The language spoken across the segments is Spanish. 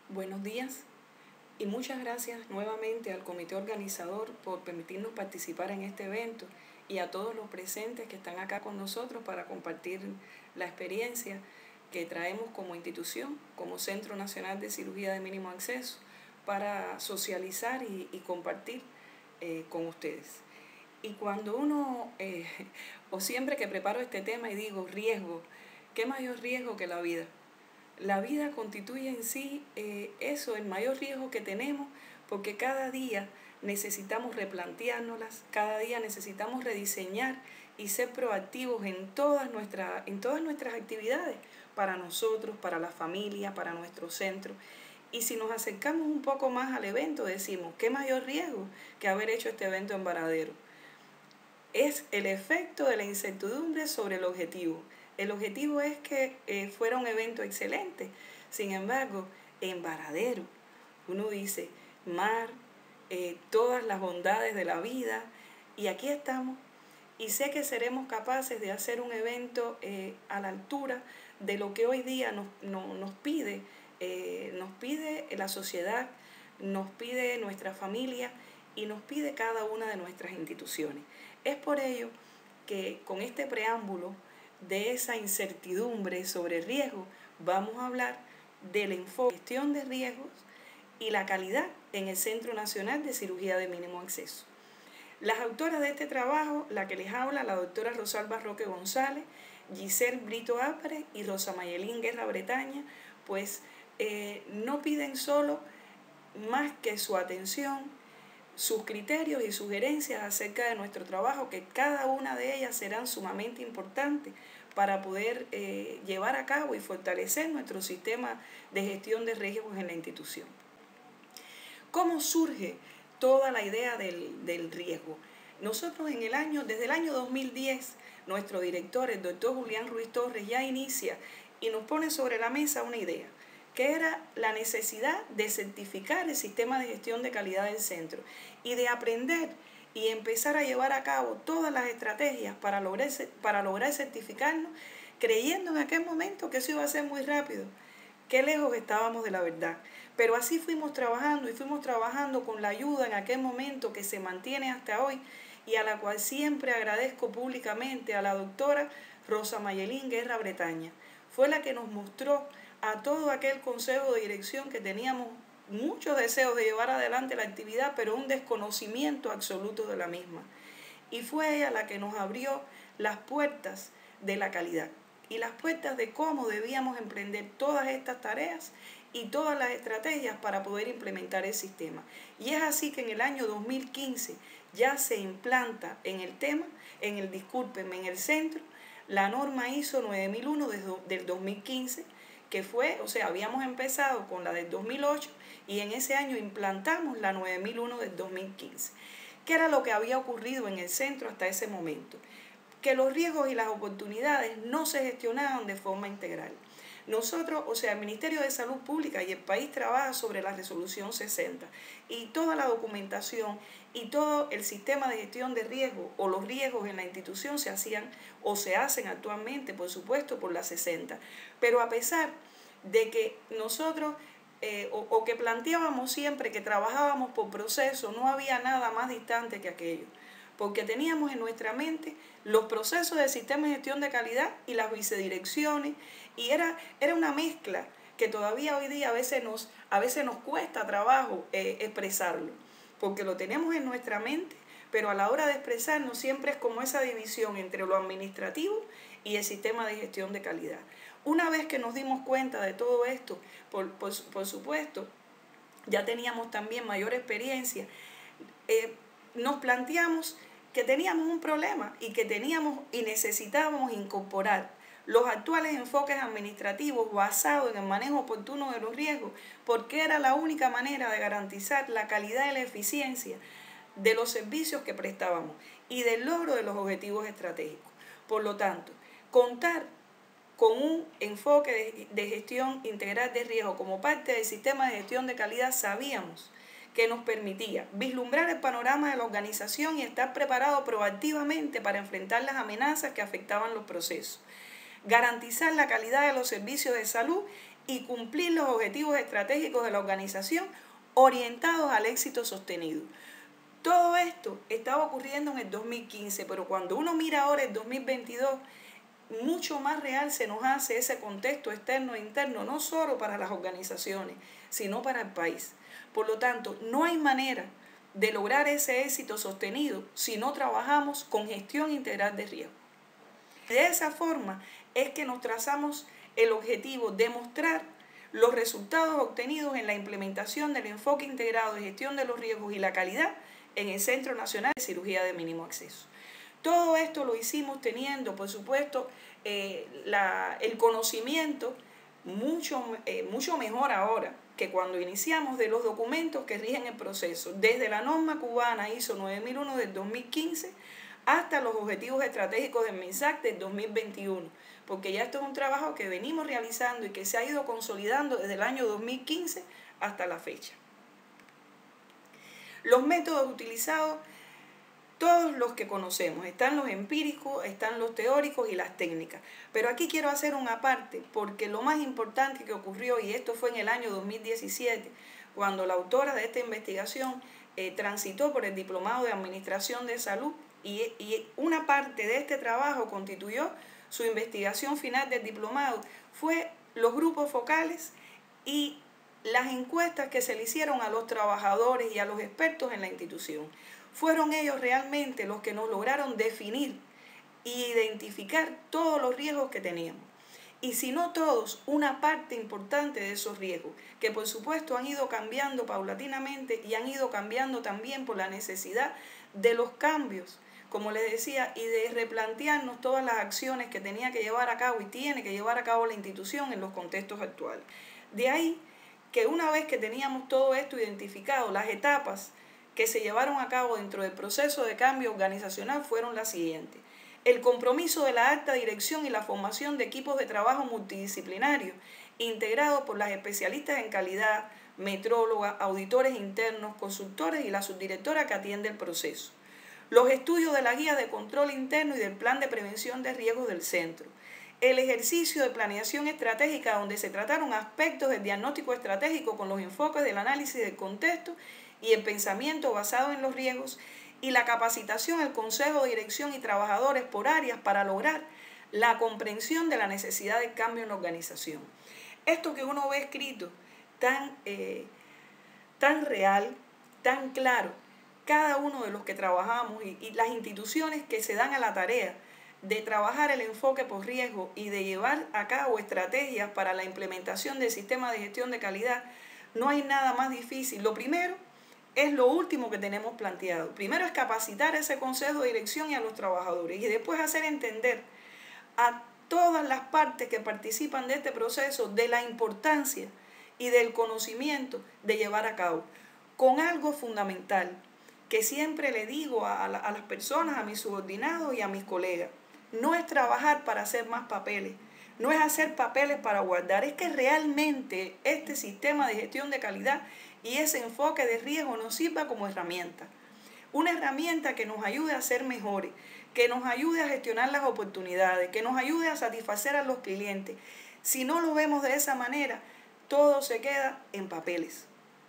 Buenos días y muchas gracias nuevamente al comité organizador por permitirnos participar en este evento y a todos los presentes que están acá con nosotros para compartir la experiencia que traemos como institución, como Centro Nacional de Cirugía de Mínimo Acceso, para socializar y compartir con ustedes. Y cuando uno, o siempre que preparo este tema y digo riesgo, ¿qué mayor riesgo que la vida? La vida constituye en sí eso, el mayor riesgo que tenemos, porque cada día necesitamos replanteárnoslas, cada día necesitamos rediseñar y ser proactivos en todas nuestras actividades, para nosotros, para la familia, para nuestro centro. Y si nos acercamos un poco más al evento, decimos, ¿qué mayor riesgo que haber hecho este evento en Varadero? Es el efecto de la incertidumbre sobre el objetivo. El objetivo es que fuera un evento excelente. Sin embargo, en Varadero, uno dice mar, todas las bondades de la vida, y aquí estamos. Y sé que seremos capaces de hacer un evento a la altura de lo que hoy día nos pide la sociedad, nos pide nuestra familia y nos pide cada una de nuestras instituciones. Es por ello que con este preámbulo de esa incertidumbre sobre riesgo, vamos a hablar del enfoque de gestión de riesgos y la calidad en el Centro Nacional de Cirugía de Mínimo Acceso. Las autoras de este trabajo, la que les habla, la doctora Rosalba Roque González, Giselle Brito Álvarez y Rosa Mayelín Guerra Bretaña, pues no piden solo más que su atención, sus criterios y sugerencias acerca de nuestro trabajo, que cada una de ellas serán sumamente importantes para poder llevar a cabo y fortalecer nuestro sistema de gestión de riesgos en la institución. ¿Cómo surge toda la idea del riesgo? Nosotros desde el año 2010, nuestro director, el doctor Julián Ruiz Torres, ya inicia y nos pone sobre la mesa una idea, que era la necesidad de certificar el sistema de gestión de calidad del centro y de aprender y empezar a llevar a cabo todas las estrategias para lograr certificarnos, creyendo en aquel momento que eso iba a ser muy rápido. Qué lejos estábamos de la verdad. Pero así fuimos trabajando con la ayuda en aquel momento que se mantiene hasta hoy y a la cual siempre agradezco públicamente a la doctora Rosa Mayelín Guerra Bretaña. Fue la que nos mostró a todo aquel consejo de dirección que teníamos muchos deseos de llevar adelante la actividad, pero un desconocimiento absoluto de la misma. Y fue ella la que nos abrió las puertas de la calidad y las puertas de cómo debíamos emprender todas estas tareas y todas las estrategias para poder implementar el sistema. Y es así que en el año 2015 ya se implanta en el centro, la norma ISO 9001 del 2015, que fue, habíamos empezado con la del 2008 y en ese año implantamos la 9001 del 2015. ¿Qué era lo que había ocurrido en el centro hasta ese momento? Que los riesgos y las oportunidades no se gestionaban de forma integral. Nosotros, el Ministerio de Salud Pública y el país trabaja sobre la resolución 60 y toda la documentación y todo el sistema de gestión de riesgos o los riesgos en la institución se hacían o se hacen actualmente, por supuesto, por la 60. Pero a pesar de que nosotros que planteábamos siempre que trabajábamos por proceso, no había nada más distante que aquello, porque teníamos en nuestra mente los procesos del sistema de gestión de calidad y las vicedirecciones, y era una mezcla que todavía hoy día a veces nos cuesta trabajo expresarlo, porque lo tenemos en nuestra mente, pero a la hora de expresarnos siempre es como esa división entre lo administrativo y el sistema de gestión de calidad. Una vez que nos dimos cuenta de todo esto, por supuesto, ya teníamos también mayor experiencia, nos planteamos que teníamos un problema y que necesitábamos incorporar los actuales enfoques administrativos basados en el manejo oportuno de los riesgos, porque era la única manera de garantizar la calidad y la eficiencia de los servicios que prestábamos y del logro de los objetivos estratégicos. Por lo tanto, contar con un enfoque de gestión integral de riesgo como parte del sistema de gestión de calidad, sabíamos que nos permitía vislumbrar el panorama de la organización y estar preparado proactivamente para enfrentar las amenazas que afectaban los procesos, garantizar la calidad de los servicios de salud y cumplir los objetivos estratégicos de la organización orientados al éxito sostenido. Todo esto estaba ocurriendo en el 2015, pero cuando uno mira ahora el 2022, mucho más real se nos hace ese contexto externo e interno, no solo para las organizaciones, sino para el país. Por lo tanto, no hay manera de lograr ese éxito sostenido si no trabajamos con gestión integral de riesgo. De esa forma es que nos trazamos el objetivo de mostrar los resultados obtenidos en la implementación del enfoque integrado de gestión de los riesgos y la calidad en el Centro Nacional de Cirugía de Mínimo Acceso. Todo esto lo hicimos teniendo, por supuesto, el conocimiento mucho mejor ahora que cuando iniciamos de los documentos que rigen el proceso, desde la norma cubana ISO 9001 del 2015 hasta los objetivos estratégicos del MINSAC del 2021, porque ya esto es un trabajo que venimos realizando y que se ha ido consolidando desde el año 2015 hasta la fecha. Los métodos utilizados, todos los que conocemos, están los empíricos, están los teóricos y las técnicas. Pero aquí quiero hacer una parte, porque lo más importante que ocurrió, y esto fue en el año 2017, cuando la autora de esta investigación transitó por el Diplomado de Administración de Salud, y una parte de este trabajo constituyó su investigación final del diplomado, fue los grupos focales y las encuestas que se le hicieron a los trabajadores y a los expertos en la institución. Fueron ellos realmente los que nos lograron definir e identificar todos los riesgos que teníamos. Y si no todos, una parte importante de esos riesgos, que por supuesto han ido cambiando paulatinamente y han ido cambiando también por la necesidad de los cambios, como les decía, y de replantearnos todas las acciones que tenía que llevar a cabo y tiene que llevar a cabo la institución en los contextos actuales. De ahí que una vez que teníamos todo esto identificado, las etapas que se llevaron a cabo dentro del proceso de cambio organizacional fueron las siguientes. El compromiso de la alta dirección y la formación de equipos de trabajo multidisciplinarios, integrados por las especialistas en calidad, metrólogas, auditores internos, consultores y la subdirectora que atiende el proceso. Los estudios de la guía de control interno y del plan de prevención de riesgos del centro. El ejercicio de planeación estratégica donde se trataron aspectos del diagnóstico estratégico con los enfoques del análisis del contexto y el pensamiento basado en los riesgos, y la capacitación al Consejo de Dirección y trabajadores por áreas para lograr la comprensión de la necesidad de cambio en la organización. Esto que uno ve escrito tan real, tan claro, cada uno de los que trabajamos y las instituciones que se dan a la tarea de trabajar el enfoque por riesgo y de llevar a cabo estrategias para la implementación del sistema de gestión de calidad, no hay nada más difícil. Lo primero es lo último que tenemos planteado. Primero es capacitar a ese consejo de dirección y a los trabajadores, y después hacer entender a todas las partes que participan de este proceso de la importancia y del conocimiento de llevar a cabo, con algo fundamental que siempre le digo a las personas, a mis subordinados y a mis colegas. No es trabajar para hacer más papeles, no es hacer papeles para guardar, es que realmente este sistema de gestión de calidad y ese enfoque de riesgo nos sirva como herramienta. Una herramienta que nos ayude a ser mejores, que nos ayude a gestionar las oportunidades, que nos ayude a satisfacer a los clientes. Si no lo vemos de esa manera, todo se queda en papeles.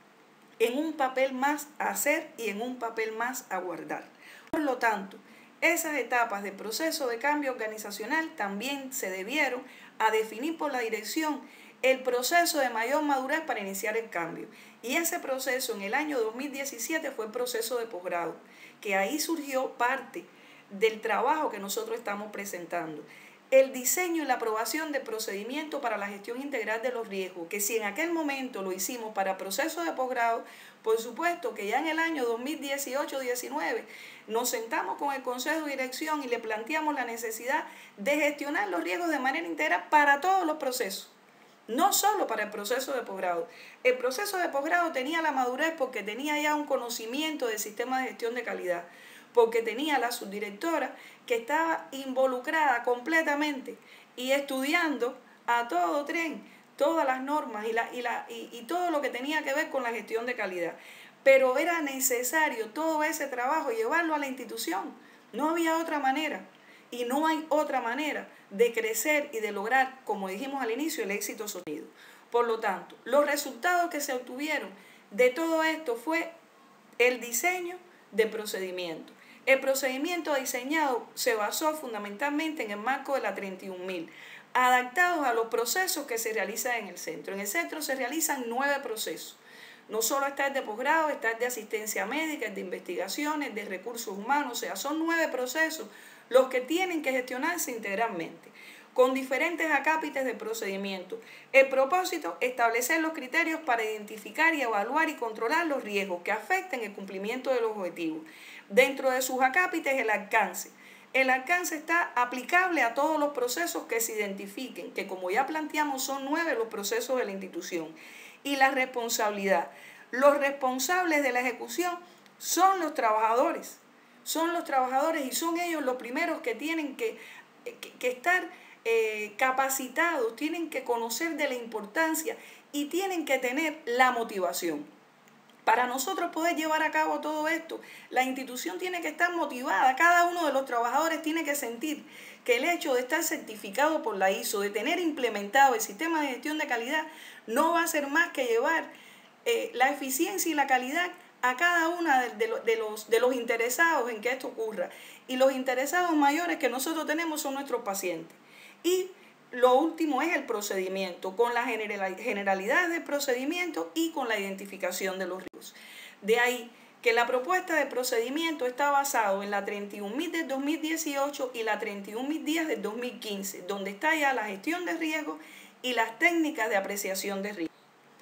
En un papel más a hacer y en un papel más a guardar. Por lo tanto, esas etapas del proceso de cambio organizacional también se debieron a definir por la dirección el proceso de mayor madurez para iniciar el cambio. Y ese proceso en el año 2017 fue el proceso de posgrado, que ahí surgió parte del trabajo que nosotros estamos presentando. El diseño y la aprobación del procedimiento para la gestión integral de los riesgos, que si en aquel momento lo hicimos para proceso de posgrado, por supuesto que ya en el año 2018-19 nos sentamos con el Consejo de Dirección y le planteamos la necesidad de gestionar los riesgos de manera integral para todos los procesos, no solo para el proceso de posgrado. El proceso de posgrado tenía la madurez porque tenía ya un conocimiento del sistema de gestión de calidad, porque tenía la subdirectora que estaba involucrada completamente y estudiando a todo tren todas las normas y todo lo que tenía que ver con la gestión de calidad. Pero era necesario todo ese trabajo llevarlo a la institución. No había otra manera y no hay otra manera de crecer y de lograr, como dijimos al inicio, el éxito sostenido. Por lo tanto, los resultados que se obtuvieron de todo esto fue el diseño de procedimientos. El procedimiento diseñado se basó fundamentalmente en el marco de la 31.000, adaptados a los procesos que se realizan en el centro. En el centro se realizan 9 procesos. No solo está el de posgrado, está el de asistencia médica, el de investigaciones, de recursos humanos, o sea, son 9 procesos los que tienen que gestionarse integralmente, con diferentes acápites de procedimiento. El propósito, establecer los criterios para identificar y evaluar y controlar los riesgos que afecten el cumplimiento de los objetivos. Dentro de sus acápites, el alcance. El alcance está aplicable a todos los procesos que se identifiquen, que como ya planteamos son 9 los procesos de la institución. Y la responsabilidad. Los responsables de la ejecución son los trabajadores. Son los trabajadores y son ellos los primeros que tienen que estar capacitados, tienen que conocer de la importancia y tienen que tener la motivación. Para nosotros poder llevar a cabo todo esto, la institución tiene que estar motivada, cada uno de los trabajadores tiene que sentir que el hecho de estar certificado por la ISO, de tener implementado el sistema de gestión de calidad, no va a ser más que llevar la eficiencia y la calidad a cada uno de los interesados en que esto ocurra. Y los interesados mayores que nosotros tenemos son nuestros pacientes. Y lo último es el procedimiento, con las generalidades del procedimiento y con la identificación de los riesgos. De ahí que la propuesta de procedimiento está basada en la 31.000 del 2018 y la 31.010 del 2015, donde está ya la gestión de riesgos y las técnicas de apreciación de riesgos.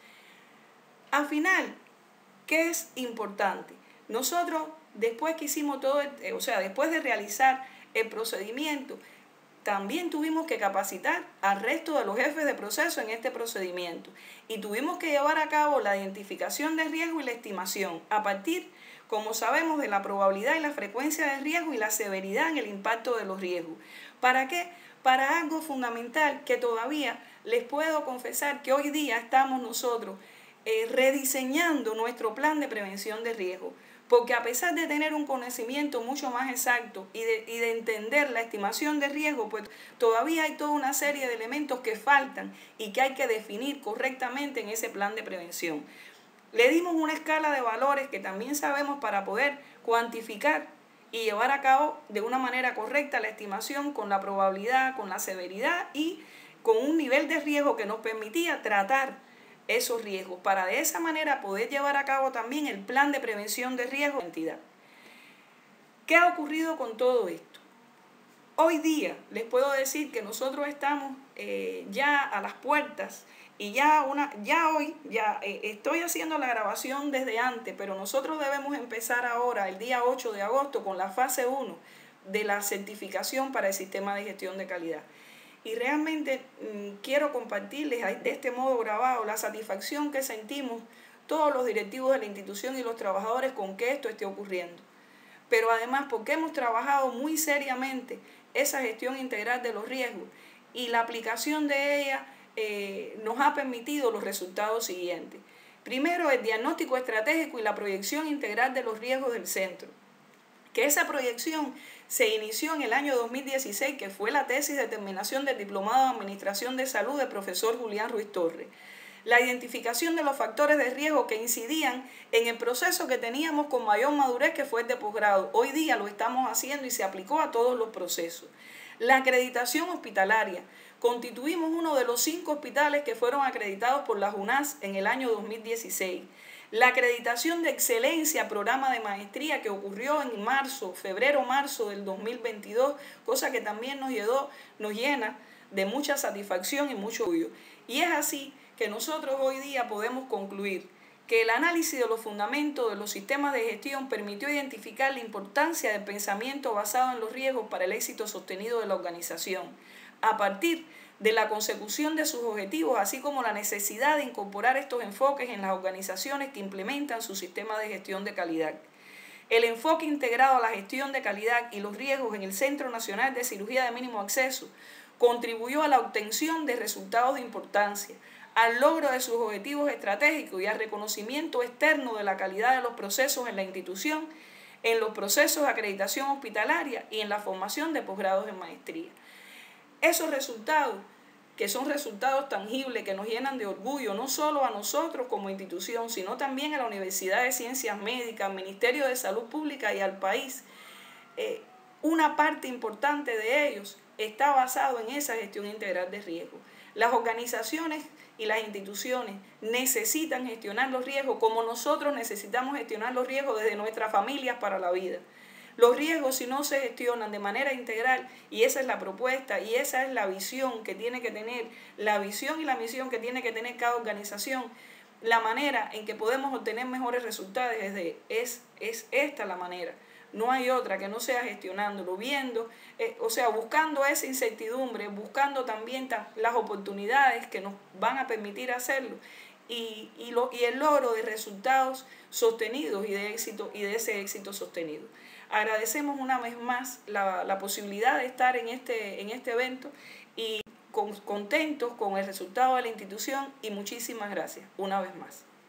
Al final, ¿qué es importante? Nosotros, después que hicimos todo, después de realizar el procedimiento, también tuvimos que capacitar al resto de los jefes de proceso en este procedimiento y tuvimos que llevar a cabo la identificación de riesgo y la estimación a partir, como sabemos, de la probabilidad y la frecuencia de riesgo y la severidad en el impacto de los riesgos. ¿Para qué? Para algo fundamental que todavía les puedo confesar que hoy día estamos nosotros rediseñando nuestro plan de prevención de riesgo. Porque a pesar de tener un conocimiento mucho más exacto y de entender la estimación de riesgo, pues todavía hay toda una serie de elementos que faltan y que hay que definir correctamente en ese plan de prevención. Le dimos una escala de valores que también sabemos para poder cuantificar y llevar a cabo de una manera correcta la estimación con la probabilidad, con la severidad y con un nivel de riesgo que nos permitía tratar esos riesgos, para de esa manera poder llevar a cabo también el plan de prevención de riesgo de la entidad. ¿Qué ha ocurrido con todo esto? Hoy día les puedo decir que nosotros estamos ya a las puertas y estoy haciendo la grabación desde antes, pero nosotros debemos empezar ahora, el día 8 de agosto, con la fase 1 de la certificación para el sistema de gestión de calidad. Y realmente quiero compartirles de este modo grabado la satisfacción que sentimos todos los directivos de la institución y los trabajadores con que esto esté ocurriendo. Pero además porque hemos trabajado muy seriamente esa gestión integral de los riesgos y la aplicación de ella nos ha permitido los resultados siguientes. Primero, el diagnóstico estratégico y la proyección integral de los riesgos del centro. Que esa proyección se inició en el año 2016, que fue la tesis de terminación del Diplomado de Administración de Salud del profesor Julián Ruiz Torres. La identificación de los factores de riesgo que incidían en el proceso que teníamos con mayor madurez, que fue el de posgrado. Hoy día lo estamos haciendo y se aplicó a todos los procesos. La acreditación hospitalaria. Constituimos uno de los 5 hospitales que fueron acreditados por la UNAS en el año 2016. La acreditación de excelencia, programa de maestría que ocurrió en febrero-marzo del 2022, cosa que también nos llena de mucha satisfacción y mucho orgullo. Y es así que nosotros hoy día podemos concluir que el análisis de los fundamentos de los sistemas de gestión permitió identificar la importancia del pensamiento basado en los riesgos para el éxito sostenido de la organización, a partir de la consecución de sus objetivos, así como la necesidad de incorporar estos enfoques en las organizaciones que implementan su sistema de gestión de calidad. El enfoque integrado a la gestión de calidad y los riesgos en el Centro Nacional de Cirugía de Mínimo Acceso contribuyó a la obtención de resultados de importancia, al logro de sus objetivos estratégicos y al reconocimiento externo de la calidad de los procesos en la institución, en los procesos de acreditación hospitalaria y en la formación de posgrados en maestría. Esos resultados que son resultados tangibles que nos llenan de orgullo, no solo a nosotros como institución, sino también a la Universidad de Ciencias Médicas, al Ministerio de Salud Pública y al país. Una parte importante de ellos está basado en esa gestión integral de riesgo. Las organizaciones y las instituciones necesitan gestionar los riesgos como nosotros necesitamos gestionar los riesgos desde nuestras familias para la vida. Los riesgos, si no se gestionan de manera integral, y esa es la propuesta y esa es la visión que tiene que tener, la visión y la misión que tiene que tener cada organización, la manera en que podemos obtener mejores resultados es esta la manera. No hay otra que no sea gestionándolo, viendo, buscando esa incertidumbre, buscando también las oportunidades que nos van a permitir hacerlo y el logro de resultados sostenidos y de ese éxito sostenido. Agradecemos una vez más la posibilidad de estar en este evento y contentos con el resultado de la institución y muchísimas gracias una vez más.